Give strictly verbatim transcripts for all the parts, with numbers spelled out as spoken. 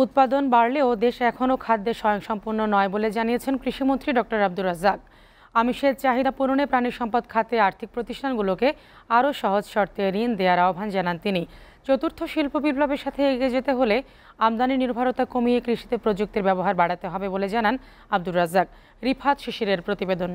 উৎপাদন বাড়লেও দেশ এখনও খাদ্যে স্বয়ংসম্পূর্ণ নয় বলে জানিয়েছেন কৃষিমন্ত্রী ডক্টর আব্দুর রাজ্জাক। আমিষের চাহিদা পূরণে প্রাণী সম্পদ খাতে আর্থিক প্রতিষ্ঠানগুলোকে আরও সহজ শর্তে ঋণ দেওয়ার আহ্বান জানান তিনি। চতুর্থ শিল্প বিপ্লবের সাথে এগিয়ে যেতে হলে আমদানি নির্ভরতা কমিয়ে কৃষিতে প্রযুক্তির ব্যবহার বাড়াতে হবে বলে জানান আব্দুর রাজ্জাক। রিফাত শিশিরের প্রতিবেদন।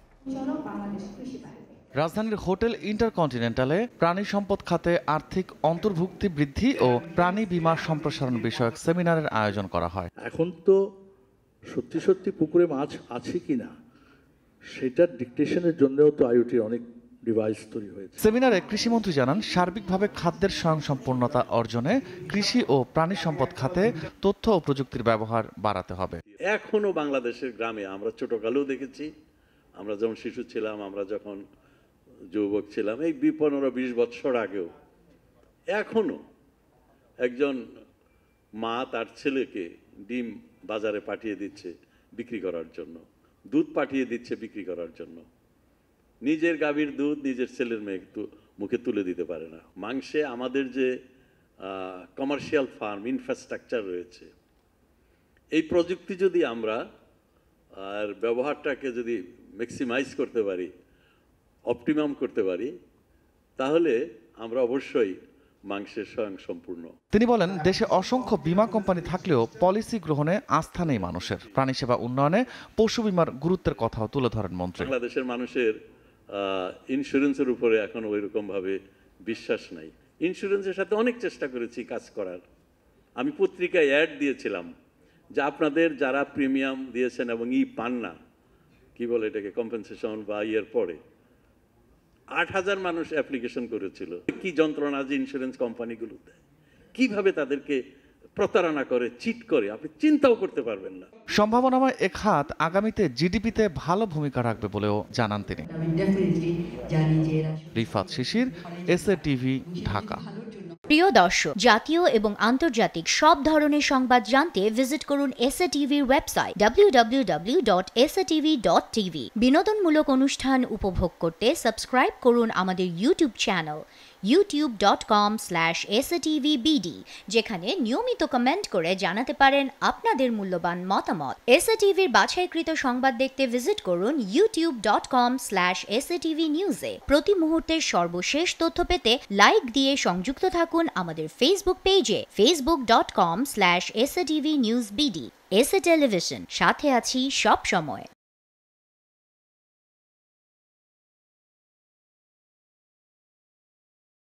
রাজধানীর হোটেল ইন্টারকন্টিনেন্টালে প্রাণী সম্পদ খাতে আর্থিক অন্তর্ভুক্তি বৃদ্ধি ও প্রাণী বীমা সম্প্রসারণ বিষয়ক সেমিনারের আয়োজন করা হয়। এখন তো সত্যি সত্যি পুকুরে মাছ আছে কিনা সেটার ডিকটেশনের জন্যও তো আইওটির অনেক ডিভাইস তৈরি হয়েছে। সেমিনারে কৃষিমন্ত্রী জানান, সার্বিকভাবে খাদ্যের স্বয়ংসম্পূর্ণতা অর্জনে কৃষি ও প্রাণী সম্পদ খাতে তথ্য ও প্রযুক্তির ব্যবহার বাড়াতে হবে। এখনো বাংলাদেশের গ্রামে আমরা ছোটকালেও দেখেছি, আমরা যখন শিশু ছিলাম, আমরা যখন যুবক ছিলাম, এই পনেরো বিশ বছর আগেও এখনো একজন মা তার ছেলেকে ডিম বাজারে পাঠিয়ে দিচ্ছে বিক্রি করার জন্য, দুধ পাঠিয়ে দিচ্ছে বিক্রি করার জন্য। নিজের গাভীর দুধ নিজের ছেলের মেয়ে মুখে তুলে দিতে পারে না। মাংসে আমাদের যে কমার্শিয়াল ফার্ম ইনফ্রাস্ট্রাকচার রয়েছে, এই প্রযুক্তি যদি আমরা আর ব্যবহারটাকে যদি ম্যাক্সিমাইজ করতে পারি, অপটিমাম করতে পারি, তাহলে আমরা অবশ্যই মাংসের স্বয়ংসম্পূর্ণ। তিনি বলেন, দেশে অসংখ্য বীমা কোম্পানি থাকলেও পলিসি গ্রহণে আস্থা নেই মানুষের। প্রাণী সেবা উন্নয়নে পশু বীমার গুরুত্বের কথাও তুলে ধরেন মন্ত্রী। বাংলাদেশের মানুষের ইন্স্যুরেন্সের উপরে এখন ওই রকম ভাবে বিশ্বাস নাই। ইন্স্যুরেন্সের সাথে অনেক চেষ্টা করেছি কাজ করার। আমি পত্রিকায় অ্যাড দিয়েছিলাম যে আপনাদের যারা প্রিমিয়াম দিয়েছেন এবং ই পান না, কি বলে এটাকে, কম্পেনসেশন বা ইয়ের পরে আট হাজার মানুষ অ্যাপ্লিকেশন করেছিল। কি যন্ত্রণা যে ইন্স্যুরেন্স কোম্পানিগুলো দেয়, কিভাবে তাদেরকে প্রতারণা করে, চিট করে, আপনি চিন্তাও করতে পারবেন না। সম্ভাবনাময় এক হাত আগামীতে জিডিপিতে ভালো ভূমিকা রাখবে বলেও জানান তিনি। রিফাত শিশির, এসএটিভি, ঢাকা। প্রিয় দর্শক, জাতীয় এবং আন্তর্জাতিক সব ধরনের সংবাদ জানতে ভিজিট করুন এসএটিভির website W W W dot S A T V dot T V. বিনোদনমূলক অনুষ্ঠান উপভোগ করতে সাবস্ক্রাইব করুন আমাদের YouTube channel YouTube dot com slash S A T V B D, যেখানে নিয়মিত কমেন্ট করে জানাতে পারেন আপনাদের মূল্যবান মতামত। এসএটিভির বাছাইকৃত সংবাদ দেখতে ভিজিট করুন YouTube dot com slash S A T V নিউজে। প্রতি মুহূর্তের সর্বশেষ তথ্য পেতে লাইক দিয়ে সংযুক্ত থাকুন আমাদের ফেসবুক পেজে Facebook dot com slash S A T V news BD. S A television, সাথে আছি সব সময়।